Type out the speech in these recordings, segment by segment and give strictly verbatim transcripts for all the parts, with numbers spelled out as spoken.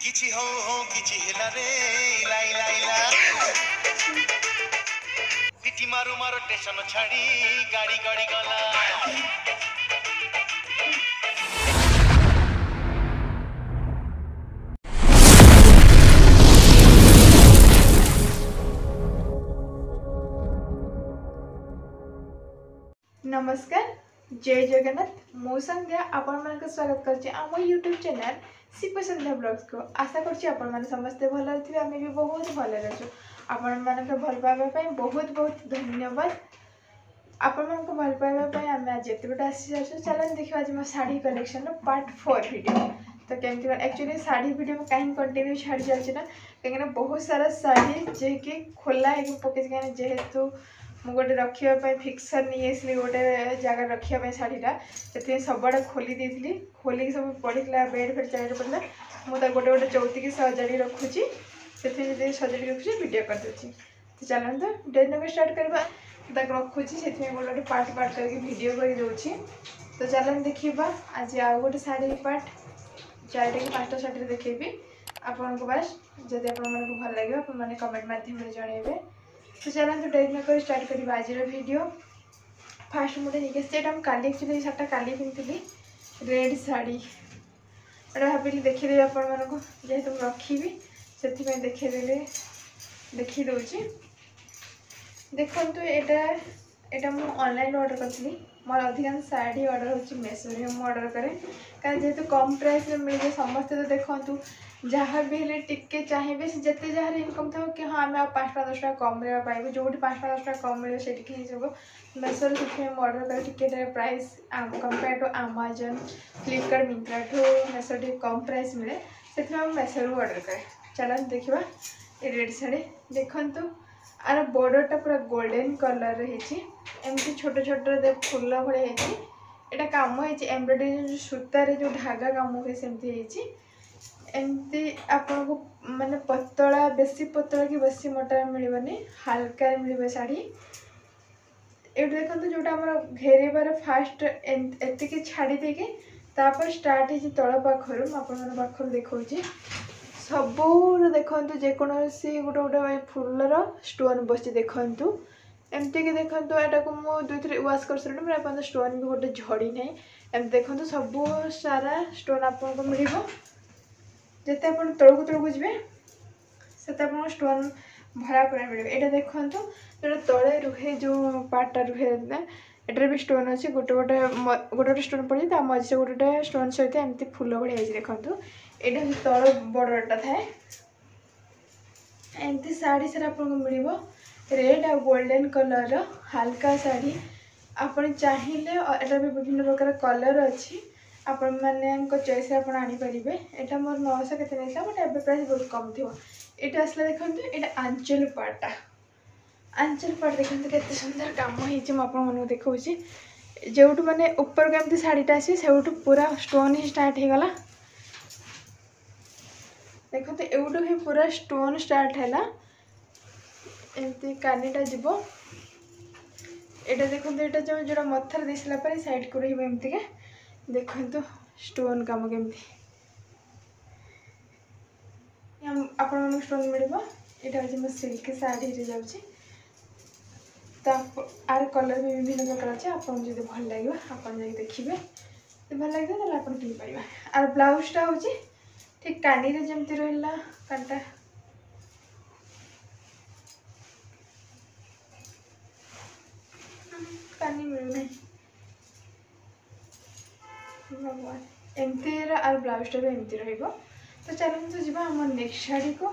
किछि हो हो किछि हेला रे लाई लाई ला सिटी मारो मारो स्टेशन छाड़ी गाड़ी गाड़ी गला। नमस्कार, जय जगन्नाथ। मु संध्या आपण मन स्वागत करछि आम YouTube channel Shiv Sandhya blogs को। आशा करछि आपण मन समस्ते भल रहिथिबे। आमे भी बहुत भल रहछु। आपण मन के भल पाबा पई बहुत बहुत धन्यवाद। आपण मन को भल पाबा पई आमे आज एतबेटा आसी जाछु। चलन देखिबा आज मो साड़ी कलेक्शन रो पार्ट फोर वीडियो। तो केमति एक्चुअली साड़ी वीडियो में काहे कंटिन्यू छाड़ जाछि ना, काहे बहुत सारा साड़ी जे कि खोला एक पके के जेहेतु मु गोटे रखापी फिक्सर नहीं आसली गोटे जगह रखापी शाढ़ीटा से सबड़ा खोली देती खोलिक सब पड़ा बेड फेड चार पड़ा मुझे गोटे गोटे चौथी की सजाड़ी रखुची से सजाड़ी रखुची वीडियो करदे। तो चलते डेट नंबर स्टार्ट करवा रखुची से गोटे गोटे पार्ट पार्ट करके वीडियो कर दूसरी। तो चलन देखा आज आउ गोटे शाढ़ी पार्ट चारिटा कि पाँचटा शाढ़ी देखेबी आपन को बास जदि आप भल लगे आपने कमेंट मध्यम जनइबे। तो चलते डेट न कर स्टार्ट करवा आज वीडियो। फास्ट मुझे नहीं काली एक्चुअली शार्टा काली पिंधि रेड शाड़ी एटा भाविली देखीदेवी आपण मानक जेहेतु रखी से देखीदे देखी दूची। देखु एटा एटा मु ऑनलाइन ऑर्डर करी मोर अधिकांश साड़ी ऑर्डर होची मेसो रे मु ऑर्डर करे कारण जेहेतु कम प्राइस में मिल जाए। समस्ते तो देखु जहाँ भी हेल्ले टिके चाहिए से जिते जहाँ इनकम था कि हाँ आम पाँच टका दस टका कम पाइबू जो पाँच टका दस टका कम मिले से सब मेसो से ऑर्डर कर टिके price compare to Amazon Flipkart Myntra ठू मेसो टे कम प्राइस मिले से मेसो ऑर्डर करे। चल देखा ये रेड शाड़ी देखु आर बॉर्डरटा पूरा गोल्डन कलर एमती छोट छोट फूल भाई यहाँ कम एम्ब्रॉयडरी सूतार जो धागा कम हुए सेमती एमती आपन को माने पतला बेसी पतला कि बेसी मोटा मिलबनी हल्का मिल शाड़ी। ये देखो जोटा आम घेरबार फास्ट एति छाड़ी देके तापर स्टार्ट हो तल पाखर पाखर देखा सबूर देखु जेकोसी गोटे गोटे फूलर स्टोन बस देखु एमती कि देखो यहाँ को मुझे दुई थी वाश कर सारे मेरे स्टोन भी गोटे झड़ी ना एम देखो सब सारा स्टोन आपको मिल जिते आप तौक तौक जी से स्टोन भरा पूरा मिले। यहाँ देखो जो तले रुहे जो पार्टा रुहे एटार भी स्टोन अच्छे गोटे गोटे गोटे गोटे स्टोन पड़ी मझे गोटे गोटे स्टोन सहित एमती फूल भाई देखो यहाँ हूँ तल बॉर्डरटा थाए एमती शाड़ी सारा आपको मिल रेड आ गोल्डन कलर हल्का शाड़ी आपन चाहिए एटा भी विभिन्न प्रकार कलर अच्छी आपण मैंने चॉइस आप आनीपारे। यहाँ मोर नौश के बट ए प्राइस बहुत कम थी। ये आसला देखो ये आंचल पार्टा आंचल पार्ट देखते के सुंदर कम हो देखा जो मैंने ऊपर को एमती शाढ़ीटा आस से पूरा स्टोन ही स्टार्ट हो गला। देखते एवटू ही पूरा स्टोन स्टार्ट है एमती कानीटा जीव यहाँ देखो यहाँ जो जो मथर दे सारा साइड को रमती के देखो स्टोन कम केमती आपण स्टोन मिल यहाँ हूँ मो सिल्क शाढ़ी जाऊँगी तो आर कलर भी विभिन्न प्रकार अच्छे आपको जो भल लगे आप देखिए भल लगे तो आप किन पार। आर ब्लाउजटा हूँ ठीक कानी रे जमती रहा कानटा कानी मिलूना भगवान एमती आर ब्लाउजटा भी एमती रहा। तो चलते तो जीवा आम नेक्स्ट शाड़ी को।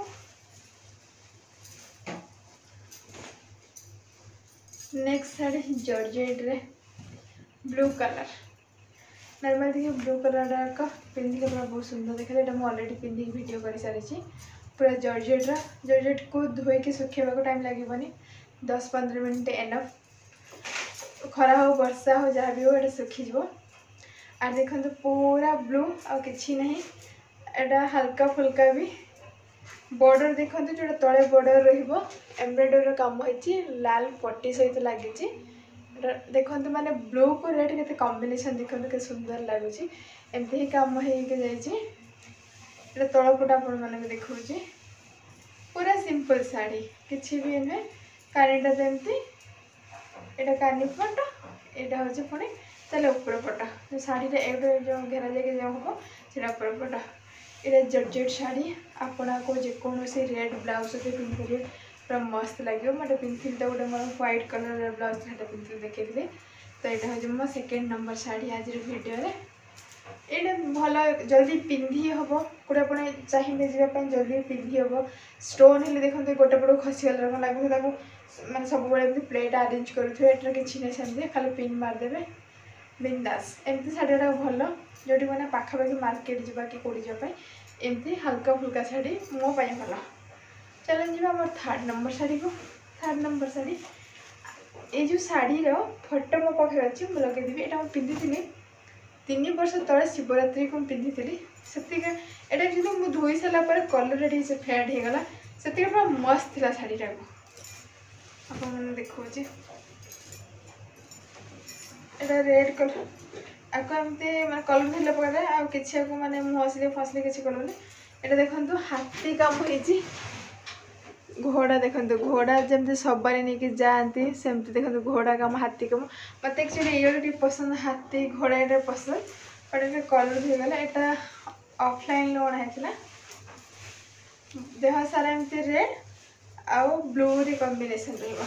नेक्स्ट शाड़ी जॉर्जेट रे ब्लू कलर नॉर्मल देखिए ब्लू कलर का पिंधिके पूरा बहुत सुंदर देखा यहाँ मुझे अलरेडी पिंधिक वीडियो कर सारी पूरा जॉर्जेट रा जॉर्जेट को धोईकी सुखेबा टाइम लगे दस पंद्रह मिनट एनफ खरा हो वर्षा हो जहाँ भी हो ये सुखीज। आर देखो पूरा ब्लू आ कि नहीं एटा हल्का फुल्का भी बॉर्डर देखो जो तले बॉर्डर रम्ब्रॉयडरी काम होती लाल पट्टी सहित लगी देखो माने ब्लू को रेड के कॉम्बिनेशन देखो के सुंदर लगुच एमती ही कम हो ये तलपटा आपण मानक देखौछि पूरा सिंपल साड़ी किछि भी नुहे कानीटा एमती एटा कानी पट एटा होछि पुणी चले ऊपर पट साड़ी एटा जो घेरा जाके जो हम सेटा ऊपर पट ये जर्जेट साड़ी आपना को जेकोसी रेड ब्लाउज से पिंधि पूरा मस्त लगे मैं पिंधि तो गोटे मोर व्हाइट कलर ब्लाउज से पिंधि देखी तो यहाँ हूँ मो सेकेंड नंबर साड़ी आज वीडियो ये भल जल्दी पिंधि हम गोटे अपने चाहिए जावाई जल्दी पिंधि हम स्टोन हेल्ले देखते गोटे पट खसीगला लगे मैंने सब प्लेट आरेंज करुवे एटार किसी नहीं सेमती खाली पिन मारदेवे बिंदास एमती शाढ़ी गुड़ा भल जो मैंने पाखापाखि मार्केट जावा कि कौटी जावाई एमती हल्का फुल्का शाढ़ी मो भल चलन जी आम थर्ड नंबर शाढ़ी को थर्ड नंबर शाढ़ी ये जो शाढ़ी फोटो मो पाखे अच्छी मुझे लगेदेवी यहाँ मुझे पिंधि तीन वर्ष तले शिवरात्रि को पिंधि से जो मुझे धोई सारापर कलर से फेड होगला से पूरा मस्त था शाढ़ीटा को आप देखा एटा रेड कलर आपको एमती मैं कलर धरले पकड़े आ कि मैंने मुँह फसले किसी कलर एटा देखो हाथी काम होती घोड़ा देखो घोड़ा जमी सवारी नहीं जाती सेमती देखो घोड़ा काम हाथी काम मत एक्चुअली ये पसंद हाथी घोड़ा ये पसंद बट ये कलर होगला यहाँ ऑफलाइन अणाई देह सारा एमती रेड आउ ब्लू कॉम्बिनेशन रहा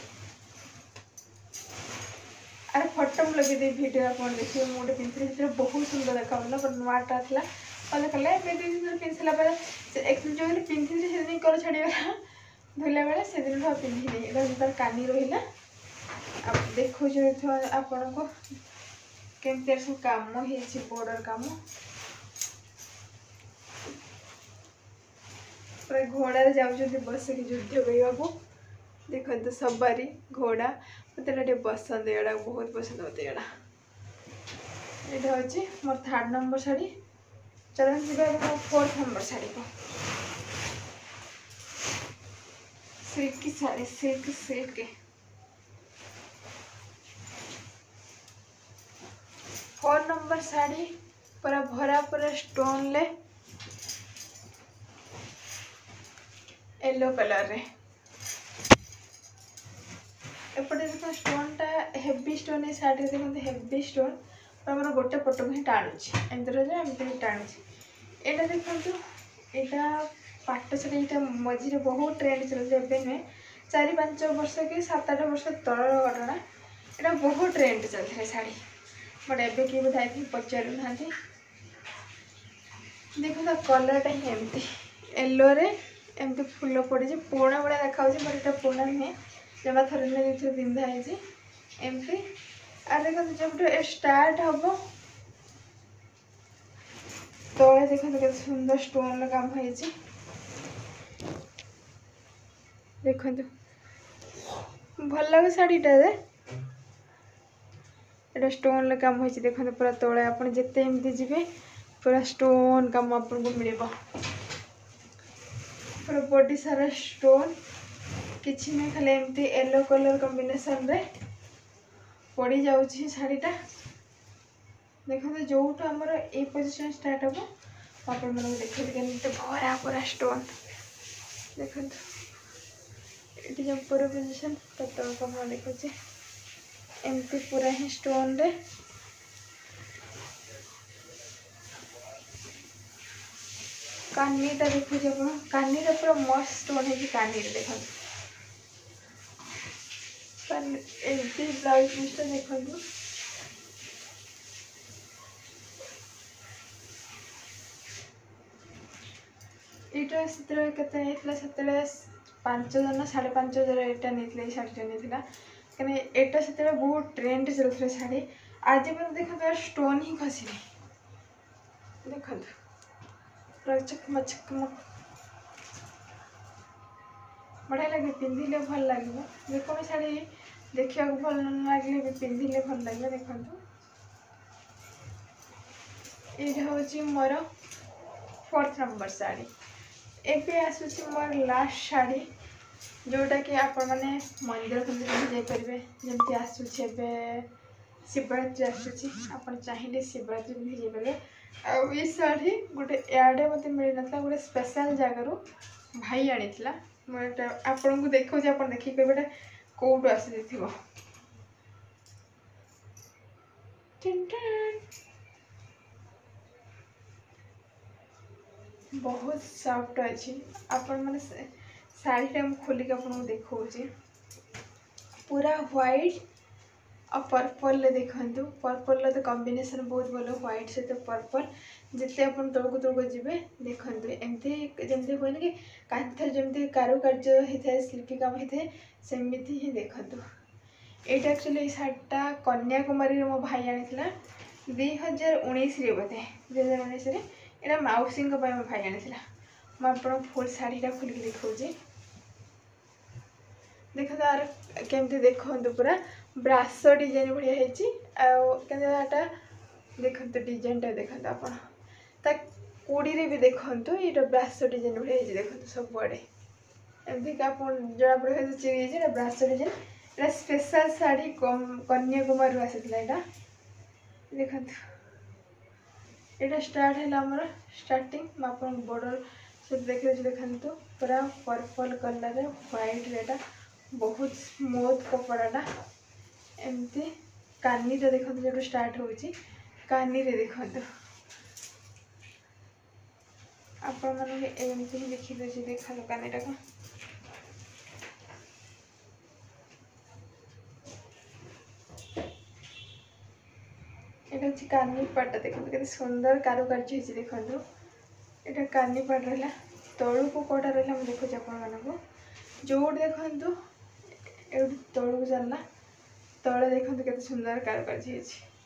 अरे फोटो मुझे लगे वीडियो आप देखिए मुझे पिंधि बहुत सुंदर देखा बट नुआटा था कल कले पिंधि सारापर जो पिंधि से कलर छाड़गला धोला बेले से दिन पिंधि तार कानी रहा अब देखो आपण को केमती सब कम बॉर्डर कम पूरा घोड़े जाऊँ बसिक युद्ध करने देखो तो सवारी घोड़ा मत पसंद ये बहुत पसंद मत ये हूँ मोर थर्ड नंबर शाढ़ी चलन जी फोर्थ नंबर शाढ़ी को silky sari silk silk four number sari पूरा भरा पूरा स्टोन ले येलो कलर रे एपटे देखो स्टोन टा हेवी स्टोन ये साड़ी देखते हेवी स्टोन मोर गोटे पट को ही टाणुची एमती रहा एमती टाणुची यहाँ देखो यहाँ पाट साड़ी यहाँ मझे बहुत ट्रेंड चलती नुहे चार पांच वर्ष कि सात आठ वर्ष तलर घटना यहाँ बहुत ट्रेंड चलती है शाढ़ी बट एवं किए बोधे पचारू ना देखो तो कलरटा ही एमती येलो रे एमती फुल पड़ी पुराणा भाया देखा बट यहाँ पुराणा नुहे जमा थर थर पिंधाई एमती आ देखो जब स्टार्ट हम तले देखो के सुंदर स्टोन काम हो देखो भल लगे शाढ़ीटा ये स्टोन काम हो देखो पूरा तले आप जिते एमती जी पूरा स्टोन काम आपको मिल पूरा बॉडी सारा स्टोन किसी नहीं खाली एमती येलो कलर कॉम्बिनेशन रे पड़ जाऊँगी शाढ़ीटा देखो जो आमर ए पोजिशन स्टार्ट हम आप देखते भरा पूरा स्टोन देखो ये जो पूरा पोजिशन तक मैं देखुचे एमती पूरा ही स्टोन रे कानीटा देखुचे आप कानीटा पूरा मस्त स्टोन है कानी देखो एमती ब्लाउज पीसटा देखो यहाँ से के पांच जन साढ़े पांच हजार यहाँ नहीं शाढ़ीटा नहीं कहीं एटा से बहुत ट्रेंड चलता शाढ़ी आज मैं देखो स्टोन ही खसी देखो पूरा चकमक चकमक बढ़िया लगे पिंधिले भल लगे जेको शाढ़ी देखा भल लगे भी पिंधिले भल लगे देखो ये हूँ मोर फोर्थ नंबर साड़ी एबे आसूसी मोर लास्ट शाढ़ी जोटा कि आपण मैंने मंदिर फंदिर जापर जमी आसूचे शिवरात्रि आसूची आपण चाहिए शिवरात्रि पिंधि जाइए। आउ ये शाढ़ी गोटे एआडे मत मिल ना गोटे स्पेशल जगार भाई आनी आपन को देखा आप देखिए कहे कौटू आसी थी बहुत सॉफ्ट अच्छी आपण मैंने शाढ़ी टा खोलिक आपको देखा पूरा व्हाइट और पर्पल देखु पर्पल तो कॉम्बिनेशन बहुत भल व्हाइट सहित पर्पल जिते आप तौक तौक जी देखु एमती जमी हुए कि कांथर जमी कारुकार्य होता है शिल्पी काम होता है सेमती ही देखु ये एक्चुअली शाढ़ीटा कन्याकुमारी मो भाई आनी दुई हजार उन्नीस बोधे दुई हजार उन्नीस यहाँ मौसी मो भाई आनी मुझे फुल शाढ़ीटा खोलिक देखा देखो तार केमती देखो पूरा ब्रास डिजाइन भाया होटा देखो डिजाइनटा देखो आप कूड़ी भी देखो ये ब्रास डिजाइन भाई देखो सबुआड़े एमती आप जरा पड़े चिड़ी ब्रास डिजाइन यहाँ स्पेशल शाढ़ी कन्याकुमारी आसाला यहाँ देखो यहाँ स्टार्ट है आमर स्टार्टिंग आप बॉर्डर सब देखिए देखो पूरा पर्पल कलर व्हाइट रेटा बहुत स्मूथ कपड़ाटा एमती कानी रे देखो जो स्टार्ट होची कानी रे देखो आपण माने एमती ही देखि दे देखा कानीटा को एटा छी कानी पाटा देखो केते सुंदर कारुकार्य होची देखो एटा कानी पाट रहला तळु को कोटा रहला हम देखो आपण माने को जोड देखो ए तौल को चलना तले देखते केते सुंदर कारुकार्य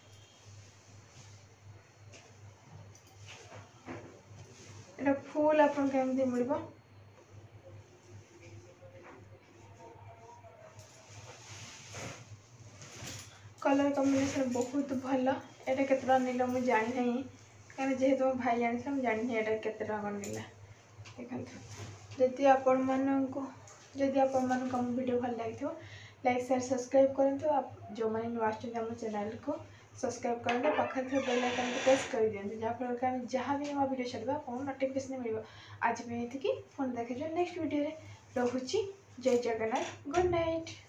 है फुल आपन केमती मिल कलर कॉम्बिनेशन बहुत भल एटा केते नीला मुझे जानी नहीं कहीं जेहेतु मो भाई आनी मुझे जानी एटा केते नीला देखो जदि आपण मानक जदि आपण मानक हम वीडियो भल लगी लाइक शेयर सब्सक्राइब करूँ आप जो मैंने नुआ आम चैनल को सब्सक्राइब करेंगे पाखे बेल आइकन को प्रेस कर दिखाँ जहाँफल कि आम जहाँ भी नुआ वीडियो छाड़ा आपको नोटिफिकेशन मिल आज भी ये फोन देखे नेक्स्ट वीडियो रोची जय जगन्नाथ गुड नाइट।